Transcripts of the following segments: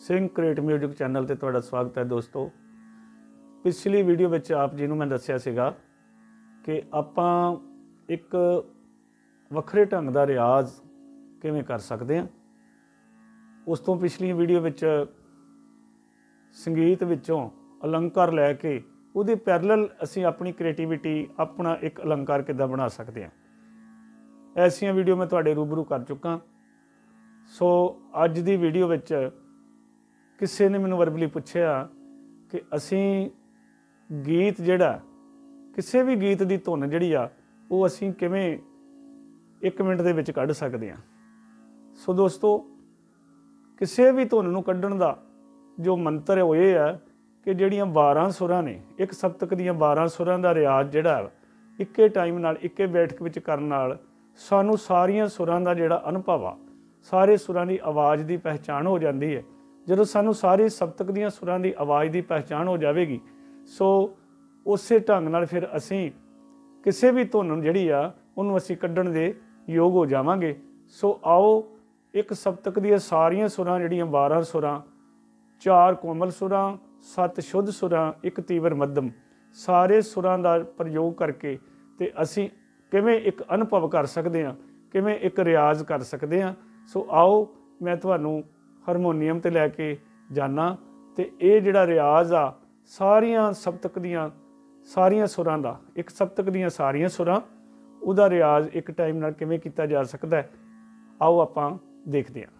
Singh create music channel ਤੇ ਤੁਹਾਡਾ ਸਵਾਗਤ ਹੈ ਦੋਸਤੋ। ਪਿਛਲੀ ਵੀਡੀਓ ਵਿੱਚ ਆਪ ਜੀ ਨੂੰ ਮੈਂ ਦੱਸਿਆ ਸੀਗਾ ਕਿ ਆਪਾਂ ਇੱਕ ਵੱਖਰੇ ਢੰਗ ਦਾ ਰਿਆਜ਼ ਕਿਵੇਂ ਕਰ ਸਕਦੇ ਹਾਂ। ਉਸ ਤੋਂ ਪਿਛਲੀ ਵੀਡੀਓ ਵਿੱਚ ਸੰਗੀਤ ਵਿੱਚੋਂ ਅਲੰਕਾਰ ਲੈ ਕੇ ਉਹਦੇ ਪੈਰਲਲ ਅਸੀਂ ਆਪਣੀ ਕ੍ਰੀਏਟੀਵਿਟੀ, ਆਪਣਾ ਇੱਕ ਅਲੰਕਾਰ ਕਿੱਦਾਂ ਬਣਾ ਸਕਦੇ ਹਾਂ, ਐਸੀਆਂ ਵੀਡੀਓ ਮੈਂ ਤੁਹਾਡੇ ਰੂਬਰੂ ਕਰ ਚੁੱਕਾ। ਸੋ ਅੱਜ ਦੀ ਵੀਡੀਓ ਵਿੱਚ ਕਿਸੇ ਨੇ ਮੈਨੂੰ ਵਰਬਲੀ ਪੁੱਛਿਆ ਕਿ ਅਸੀਂ ਗੀਤ ਜਿਹੜਾ, ਕਿਸੇ ਵੀ ਗੀਤ ਦੀ ਧੁਨ ਜਿਹੜੀ ਆ ਉਹ ਅਸੀਂ ਕਿਵੇਂ 1 ਮਿੰਟ ਦੇ ਵਿੱਚ ਕੱਢ ਸਕਦੇ ਹਾਂ। ਸੋ ਦੋਸਤੋ, ਕਿਸੇ ਵੀ ਧੁਨ ਨੂੰ ਕੱਢਣ ਦਾ ਜੋ ਮੰਤਰ ਹੈ ਉਹ ਇਹ ਹੈ ਕਿ ਜਿਹੜੀਆਂ 12 ਸੁਰਾਂ ਨੇ, ਇੱਕ ਸਪਤਕ ਦੀਆਂ 12 ਸੁਰਾਂ ਦਾ ਰਿਆਜ਼ ਜਿਹੜਾ ਇੱਕੇ ਟਾਈਮ ਨਾਲ, ਇੱਕੇ ਬੈਠਕ ਵਿੱਚ ਕਰਨ ਨਾਲ ਸਾਨੂੰ ਸਾਰੀਆਂ ਸੁਰਾਂ ਦਾ ਜਿਹੜਾ ਅਨੁਭਵ ਆ, ਸਾਰੇ ਸੁਰਾਂ ਦੀ ਆਵਾਜ਼ ਦੀ ਪਹਿਚਾਣ ਹੋ ਜਾਂਦੀ ਹੈ। ਜਦੋਂ ਸਾਨੂੰ ਸਾਰੇ ਸਪਤਕ ਦੀਆਂ ਸੁਰਾਂ ਦੀ ਆਵਾਜ਼ ਦੀ ਪਹਿਚਾਣ ਹੋ ਜਾਵੇਗੀ, ਸੋ ਉਸੇ ਢੰਗ ਨਾਲ ਫਿਰ ਅਸੀਂ ਕਿਸੇ ਵੀ ਧੁਨ ਜਿਹੜੀ ਆ ਉਹਨੂੰ ਅਸੀਂ ਕੱਢਣ ਦੇ ਯੋਗ ਹੋ ਜਾਵਾਂਗੇ। ਸੋ ਆਓ, ਇੱਕ ਸਪਤਕ ਦੀਆਂ ਸਾਰੀਆਂ ਸੁਰਾਂ ਜਿਹੜੀਆਂ 12 ਸੁਰਾਂ, 4 ਕੋਮਲ ਸੁਰਾਂ, 7 ਸ਼ੁੱਧ ਸੁਰਾਂ, 1 ਤੀਵਰ ਮੱਧਮ, ਸਾਰੇ ਸੁਰਾਂ ਦਾ ਪ੍ਰਯੋਗ ਕਰਕੇ ਤੇ ਅਸੀਂ ਕਿਵੇਂ ਇੱਕ ਅਨੁਭਵ ਕਰ ਸਕਦੇ ਹਾਂ, ਕਿਵੇਂ ਇੱਕ ਰਿਆਜ਼ ਕਰ ਸਕਦੇ ਹਾਂ। ਸੋ ਆਓ, ਮੈਂ ਤੁਹਾਨੂੰ ਹਾਰਮੋਨੀਅਮ 'ਤੇ ਲੈ ਕੇ ਜਾਣਾ ਅਤੇ ਇਹ ਜਿਹੜਾ ਰਿਆਜ਼ ਆ ਸਾਰੀਆਂ ਸਪਤਕ ਦੀਆਂ ਸਾਰੀਆਂ ਸੁਰਾਂ ਦਾ, ਇੱਕ ਸਪਤਕ ਦੀਆਂ ਸਾਰੀਆਂ ਸੁਰਾਂ, ਉਹਦਾ ਰਿਆਜ਼ ਇੱਕ ਟਾਈਮ ਨਾਲ ਕਿਵੇਂ ਕੀਤਾ ਜਾ ਸਕਦਾ ਹੈ, ਆਓ ਆਪਾਂ ਦੇਖਦੇ ਹਾਂ।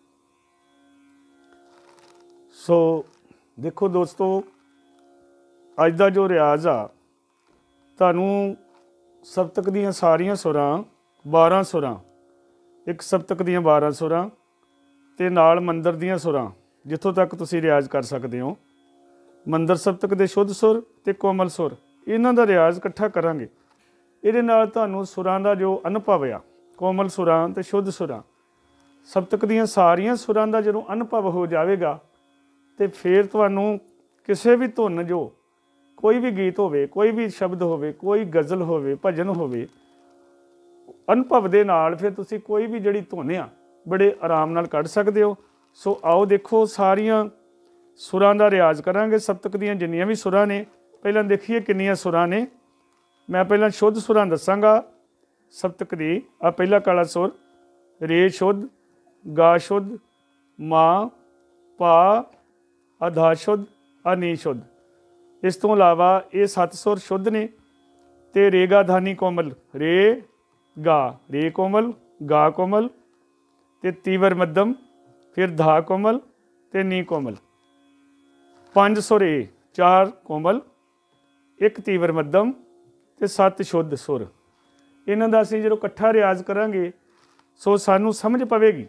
ਸੋ ਦੇਖੋ ਦੋਸਤੋ, ਅੱਜ ਦਾ ਜੋ ਰਿਆਜ਼ ਆ, ਤੁਹਾਨੂੰ ਸਪਤਕ ਦੀਆਂ ਸਾਰੀਆਂ ਸੁਰਾਂ, 12 ਸੁਰਾਂ, ਇੱਕ ਸਪਤਕ ਦੀਆਂ 12 ਸੁਰਾਂ ਅਤੇ ਨਾਲ ਮੰਦਰ ਦੀਆਂ ਸੁਰਾਂ, ਜਿੱਥੋਂ ਤੱਕ ਤੁਸੀਂ ਰਿਆਜ਼ ਕਰ ਸਕਦੇ ਹੋ। ਮੰਦਰ ਸਪਤਕ ਦੇ ਸ਼ੁੱਧ ਸੁਰ ਅਤੇ ਕੋਮਲ ਸੁਰ, ਇਹਨਾਂ ਦਾ ਰਿਆਜ਼ ਇਕੱਠਾ ਕਰਾਂਗੇ। ਇਹਦੇ ਨਾਲ ਤੁਹਾਨੂੰ ਸੁਰਾਂ ਦਾ ਜੋ ਅਨੁਭਵ ਆ, ਕੋਮਲ ਸੁਰਾਂ ਅਤੇ ਸ਼ੁੱਧ ਸੁਰਾਂ, ਸਪਤਕ ਦੀਆਂ ਸਾਰੀਆਂ ਸੁਰਾਂ ਦਾ ਜਦੋਂ ਅਨੁਭਵ ਹੋ ਜਾਵੇਗਾ ਅਤੇ ਫਿਰ ਤੁਹਾਨੂੰ ਕਿਸੇ ਵੀ ਧੁਨ, ਜੋ ਕੋਈ ਵੀ ਗੀਤ ਹੋਵੇ, ਕੋਈ ਵੀ ਸ਼ਬਦ ਹੋਵੇ, ਕੋਈ ਗਜ਼ਲ ਹੋਵੇ, ਭਜਨ ਹੋਵੇ, ਅਨੁਭਵ ਦੇ ਨਾਲ ਫਿਰ ਤੁਸੀਂ ਕੋਈ ਵੀ ਜਿਹੜੀ ਧੁਨ ਆ ਬੜੇ ਆਰਾਮ ਨਾਲ ਕੱਢ ਸਕਦੇ ਹੋ। ਸੋ ਆਓ ਦੇਖੋ, ਸਾਰੀਆਂ ਸੁਰਾਂ ਦਾ ਰਿਆਜ਼ ਕਰਾਂਗੇ। ਸਪਤਕ ਦੀਆਂ ਜਿੰਨੀਆਂ ਵੀ ਸੁਰਾਂ ਨੇ, ਪਹਿਲਾਂ ਦੇਖੀਏ ਕਿੰਨੀਆਂ ਸੁਰਾਂ ਨੇ। ਮੈਂ ਪਹਿਲਾਂ ਸ਼ੁੱਧ ਸੁਰਾਂ ਦੱਸਾਂਗਾ ਸਪਤਕ ਦੀ। ਆ ਪਹਿਲਾ ਕਾਲਾ ਸੁਰ ਰੇ ਸ਼ੁੱਧ, ਗਾ ਸ਼ੁੱਧ, ਮਾਂ, ਪਾ, ਅਧਾ ਸ਼ੁੱਧ, ਅਨੀ ਸ਼ੁੱਧ। ਇਸ ਤੋਂ ਇਲਾਵਾ ਇਹ 7 ਸੁਰ ਸ਼ੁੱਧ ਨੇ ਅਤੇ ਰੇ ਗਾ ਧਾਨੀ ਕੋਮਲ, ਰੇ ਗਾ, ਰੇ ਕੋਮਲ, ਗਾ ਕੋਮਲ ਅਤੇ ਤੀਵਰ ਮੱਧਮ, ਫਿਰ ਧਾ ਕੋਮਲ ਅਤੇ ਨੀ ਕੋਮਲ। 5 ਸੁਰ ਇਹ, 4 ਕੋਮਲ, 1 ਤੀਵਰ ਮੱਧਮ ਅਤੇ 7 ਸ਼ੁੱਧ ਸੁਰ। ਇਹਨਾਂ ਦਾ ਅਸੀਂ ਜਦੋਂ ਇਕੱਠਾ ਰਿਆਜ਼ ਕਰਾਂਗੇ, ਸੋ ਸਾਨੂੰ ਸਮਝ ਪਵੇਗੀ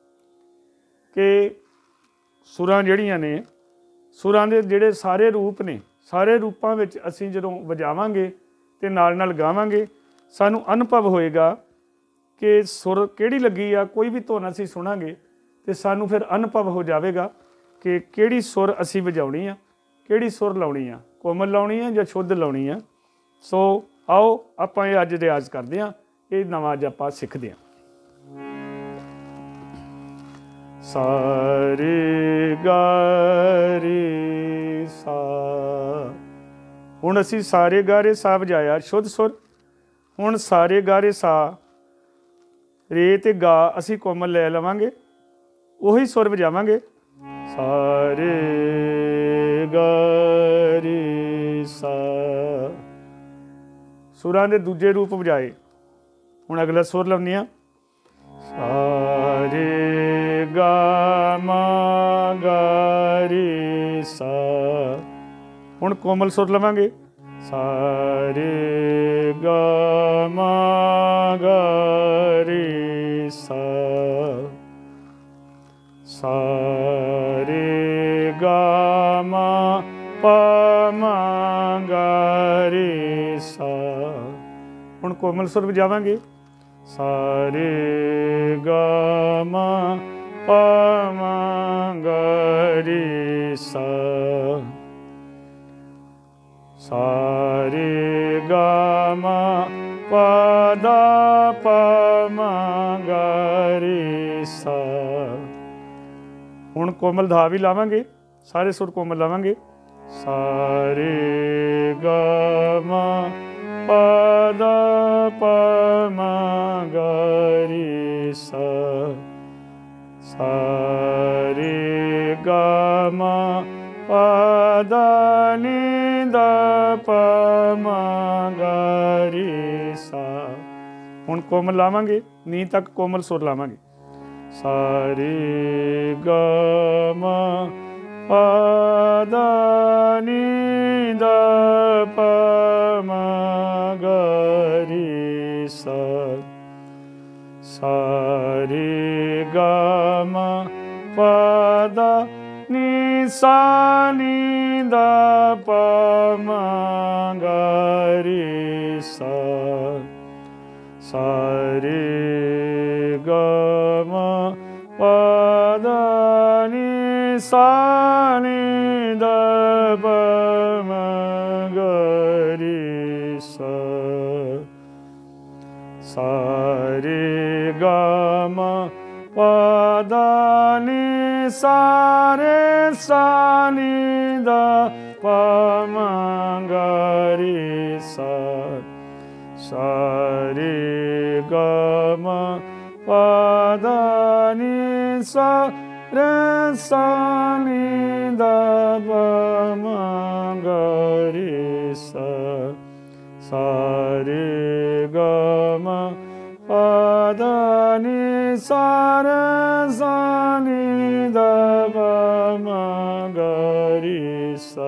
ਕਿ ਸੁਰਾਂ ਜਿਹੜੀਆਂ ਨੇ, ਸੁਰਾਂ ਦੇ ਜਿਹੜੇ ਸਾਰੇ ਰੂਪ ਨੇ, ਸਾਰੇ ਰੂਪਾਂ ਵਿੱਚ ਅਸੀਂ ਜਦੋਂ ਵਜਾਵਾਂਗੇ ਅਤੇ ਨਾਲ ਨਾਲ ਗਾਵਾਂਗੇ, ਸਾਨੂੰ ਅਨੁਭਵ ਹੋਏਗਾ ਕਿ ਸੁਰ ਕਿਹੜੀ ਲੱਗੀ ਆ। ਕੋਈ ਵੀ ਧੁਨ ਅਸੀਂ ਸੁਣਾਂਗੇ ਅਤੇ ਸਾਨੂੰ ਫਿਰ ਅਨੁਭਵ ਹੋ ਜਾਵੇਗਾ ਕਿ ਕਿਹੜੀ ਸੁਰ ਅਸੀਂ ਵਜਾਉਣੀ ਆ, ਕਿਹੜੀ ਸੁਰ ਲਾਉਣੀ ਆ, ਕੋਮਲ ਲਾਉਣੀ ਆ ਜਾਂ ਸ਼ੁੱਧ ਲਾਉਣੀ ਆ। ਸੋ ਆਓ ਆਪਾਂ ਇਹ ਅੱਜ ਰਿਆਜ਼ ਕਰਦੇ ਹਾਂ, ਇਹ ਨਵਾਂ ਅੱਜ ਆਪਾਂ ਸਿੱਖਦੇ ਹਾਂ। ਸਾ ਰੇ ਗਾ ਰੇ ਸਾ। ਹੁਣ ਅਸੀਂ ਸਾਰੇ ਗਾ ਰੇ ਸਾ ਵਜਾਇਆ, ਸ਼ੁੱਧ ਸੁਰ। ਹੁਣ ਸਾਰੇ ਗਾ ਰੇ ਸਾ, ਰੇ ਅਤੇ ਗਾ ਅਸੀਂ ਕੋਮਲ ਲੈ ਲਵਾਂਗੇ, ਉਹੀ ਸੁਰ ਵਜਾਵਾਂਗੇ। ਸਾਰੇ ਗਾ ਰੇ ਸਾ, ਸੁਰਾਂ ਦੇ ਦੂਜੇ ਰੂਪ ਵਜਾਏ। ਹੁਣ ਅਗਲਾ ਸੁਰ ਲਾਉਂਦੇ ਹਾਂ, ਸਾਰੇ ਗਾ ਮਾ ਗਾ ਰੇ ਸਾ। ਹੁਣ ਕੋਮਲ ਸੁਰ ਲਵਾਂਗੇ, ਸਾਰੇ ਗਾ ਮਾ ਗਾ ਰੇ ਸਾ, ਸਾਰੇ ਗਾ ਮਾ ਪਾ ਮਾ ਗਾ ਰੇ ਸਾ। ਹੁਣ ਕੋਮਲ ਸੁਰ ਵਜਾਵਾਂਗੇ, ਸਾਰੇ ਗਾ ਮਾ ਪਾ ਮਾ ਗਾ ਰੇ ਸਾ, ਸਾਰੇ ਗਾ ਮਾ ਪਾ ਦਾ ਪਾ ਮਾ ਗਾ ਰੇ ਸਾ। ਹੁਣ ਕੋਮਲ ਧਾ ਵੀ ਲਾਵਾਂਗੇ, ਸਾਰੇ ਸੁਰ ਕੋਮਲ ਲਾਵਾਂਗੇ। ਸਾਰੇ ਗਾ ਮਾ ਪਾ ਦਾ ਪਾ ਮਾ ਗਾ ਰੇ ਸਾ, ਸਾਰੇ ਗਾ ਮਾ ਪਾ ਦਾ ਨੀ ਦਾ ਪਾ ਮਾ ਗਾ ਰੇ ਸਾ। ਹੁਣ ਕੋਮਲ ਲਾਵਾਂਗੇ, ਨੀ ਤੱਕ ਕੋਮਲ ਸੁਰ ਲਾਵਾਂਗੇ। ਸਾਰੇ ਗਾ ਮਾ ਪਾ ਦਾ ਨੀ ਦਾ ਪਾ ਮਾ ਗਾ ਰੇ ਸਾ, ਸਾਰੇ ਗਾ ਮਾ ਪਾ ਦਾ ਨੀ ਸਾ ਨੀ ਦਾ ਪਾ ਮਾ ਗਾ ਰੇ ਸਾ, ਸਾਰੇ ਗਾ ਮਾ ਪਾ ਦਾ ਨੀ ਸਾ ਨੀ ਦਾ ਪਾ ਮਾ ਗਾ ਰੇ ਸਾ, ਸਾਰੇ ਗਾ ਮਾ ਪਾ ਦਾ ਨੀ ਸਾ ਰੇ ਸਾ ਨੀ ਦਾ ਪਾ ਮਾ ਗਾ ਰੇ ਸਾ, ਸਾਰੇ ਗਾ ਮਾ ਪਾ ਦਾ ਨੀ ਸਾ ਰੇ ਸਾ ਨੀ ਦਾ ਪਾ ਮਾ ਗਾ ਰੇ ਸਾ, ਸਾਰੇ ਗਾ ਮਾ ਪਾ ਦਾ ਨੀ ਸਾ ਰੇ ਸਾ ਨੀ ਦਾ ਪਾ ਮਾ ਗਾ ਰੇ ਸਾ।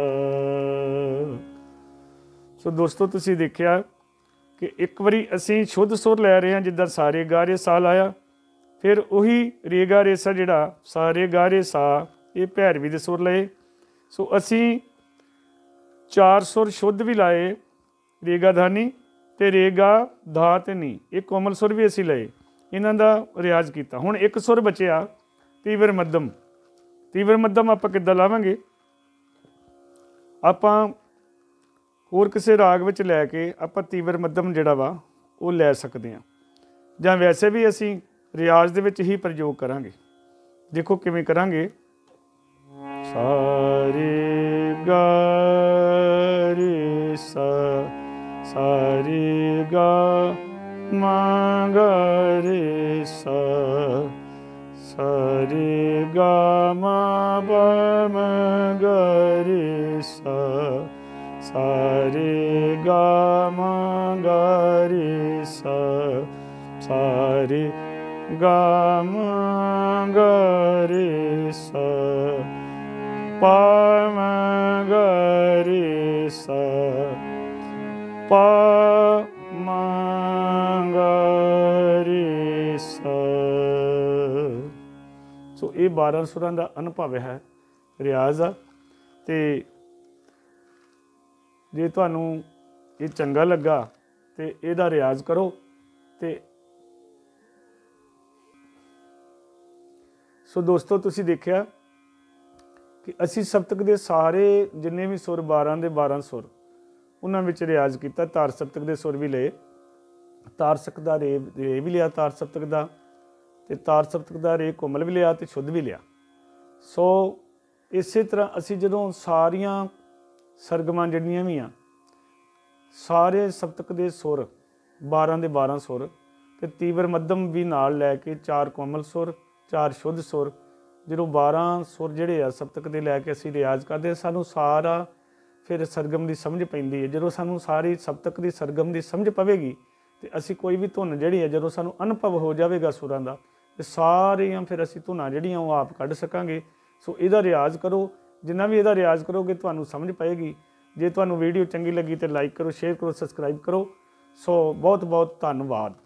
ਸੋ ਦੋਸਤੋ ਤੁਸੀਂ ਦੇਖਿਆ ਕਿ ਇੱਕ ਵਾਰੀ ਅਸੀਂ ਸ਼ੁੱਧ ਸੁਰ ਲੈ ਰਹੇ ਹਾਂ, ਜਿੱਦਾਂ ਸਾਰੇ ਗਾ ਰੇ ਸਾ ਲਾਇਆ, ਫਿਰ ਉਹੀ ਰੇ ਗਾ ਰੇ ਸਾ ਜਿਹੜਾ ਸਾਰੇ ਗਾ ਰੇ ਸਾ, ਇਹ ਭੈਰਵੀ ਦੇ ਸੁਰ ਲਏ। ਸੋ ਅਸੀਂ 4 ਸੁਰ ਸ਼ੁੱਧ ਵੀ ਲਾਏ, ਰੇ ਗਾ ਧਾ ਨੀ ਤੇ ਰੇ ਗਾ ਧਾ ਤੇ ਨੀ, ਇਹ ਕੋਮਲ ਸੁਰ ਵੀ ਅਸੀਂ ਲਏ, ਇਹਨਾਂ ਦਾ ਰਿਆਜ਼ ਕੀਤਾ। ਹੁਣ ਇੱਕ ਸੁਰ ਬਚਿਆ ਤੀਵਰ ਮੱਧਮ। ਤੀਵਰ ਮੱਧਮ ਆਪਾਂ ਕਿੱਦਾਂ ਲਾਵਾਂਗੇ? ਆਪਾਂ ਹੋਰ ਕਿਸੇ ਰਾਗ ਵਿੱਚ ਲੈ ਕੇ ਆਪਾਂ ਤੀਵਰ ਮੱਧਮ ਜਿਹੜਾ ਵਾ ਉਹ ਲੈ ਸਕਦੇ ਹਾਂ, ਜਾਂ ਵੈਸੇ ਵੀ ਅਸੀਂ ਰਿਆਜ਼ ਦੇ ਵਿੱਚ ਹੀ ਪ੍ਰਯੋਗ ਕਰਾਂਗੇ। ਦੇਖੋ ਕਿਵੇਂ ਕਰਾਂਗੇ। ਸਾਰੇ ਗਾ ਰੇ ਸਾ, ਸਾਰੇ ਗਾ ਮਾ ਗਾ ਰੇ ਸਾ, ਸਾਰੇ ਗਾ ਮਾ ਪਾ ਮਾ ਗਾ ਰੇ ਸਾ, ਸਾਰੇ ਗਾ ਮਾ ਗਾ ਰੇ ਸਾ, ਸਾਰੇ ਗਾ ਮਾ ਗਾ ਰੇ ਸਾ, ਪਾ ਮਾ ਗਾ ਰੇ ਸਾ, ਪਾ ਮਾ ਗਾ ਰੇ ਸਾ। ਸੋ ਇਹ 12 ਸੁਰਾਂ ਦਾ ਅਨੁਭਵ ਹੈ, ਰਿਆਜ਼ ਆ। ਤੇ ਜੇ ਤੁਹਾਨੂੰ ਇਹ ਚੰਗਾ ਲੱਗਾ ਤੇ ਇਹਦਾ ਰਿਆਜ਼ ਕਰੋ। ਤੇ ਸੋ ਦੋਸਤੋ ਤੁਸੀਂ ਦੇਖਿਆ ਕਿ ਅਸੀਂ ਸਪਤਕ ਦੇ ਸਾਰੇ ਜਿੰਨੇ ਵੀ ਸੁਰ 12 ਦੇ 12 ਸੁਰ ਉਹਨਾਂ ਵਿੱਚ ਰਿਆਜ਼ ਕੀਤਾ। ਤਾਰ ਸਪਤਕ ਦੇ ਸੁਰ ਵੀ ਲਏ, ਤਾਰ ਸਪਤਕ ਦਾ ਰੇ ਵੀ ਲਿਆ, ਤਾਰ ਸਪਤਕ ਦਾ, ਤੇ ਤਾਰ ਸਪਤਕ ਦਾ ਰੇ ਕੋਮਲ ਵੀ ਲਿਆ ਤੇ ਸ਼ੁੱਧ ਵੀ ਲਿਆ। ਸੋ ਇਸੇ ਤਰ੍ਹਾਂ ਅਸੀਂ ਜਦੋਂ ਸਾਰੀਆਂ ਸਰਗਮਾਂ ਜਿਹੜੀਆਂ ਵੀ ਆ, ਸਾਰੇ ਸਪਤਕ ਦੇ ਸੁਰ 12 ਦੇ 12 ਸੁਰ ਤੇ ਤੀਵਰ ਮੱਧਮ ਵੀ ਨਾਲ ਲੈ ਕੇ 4 ਕੋਮਲ ਸੁਰ 4 ਸ਼ੁੱਧ ਸੁਰ, ਜਦੋਂ 12 ਸੁਰ ਜਿਹੜੇ ਆ ਸਪਤਕ ਦੇ ਲੈ ਕੇ ਅਸੀਂ ਰਿਆਜ਼ ਕਰਦੇ, ਸਾਨੂੰ ਸਾਰਾ ਫਿਰ ਸਰਗਮ ਦੀ ਸਮਝ ਪੈਂਦੀ ਹੈ। ਜਦੋਂ ਸਾਨੂੰ ਸਾਰੀ ਸਪਤਕ ਦੀ ਸਰਗਮ ਦੀ ਸਮਝ ਪਵੇਗੀ ਤੇ ਅਸੀਂ ਕੋਈ ਵੀ ਧੁਨ ਜਿਹੜੀ ਹੈ, ਜਦੋਂ ਸਾਨੂੰ ਅਨੁਭਵ ਹੋ ਜਾਵੇਗਾ ਸੁਰਾਂ ਦਾ, ਤੇ ਸਾਰੀਆਂ ਫਿਰ ਅਸੀਂ ਧੁਨਾਂ ਜਿਹੜੀਆਂ ਉਹ ਆਪ ਕੱਢ ਸਕਾਂਗੇ। ਸੋ ਇਹਦਾ ਰਿਆਜ਼ ਕਰੋ, ਜਿੰਨਾ ਵੀ ਇਹਦਾ ਰਿਆਜ਼ ਕਰੋਗੇ ਤੁਹਾਨੂੰ ਸਮਝ ਪਏਗੀ। ਜੇ ਤੁਹਾਨੂੰ ਵੀਡੀਓ ਚੰਗੀ ਲੱਗੀ ਤਾਂ ਲਾਈਕ ਕਰੋ, ਸ਼ੇਅਰ ਕਰੋ, ਸਬਸਕ੍ਰਾਈਬ ਕਰੋ। ਸੋ ਬਹੁਤ ਬਹੁਤ ਧੰਨਵਾਦ।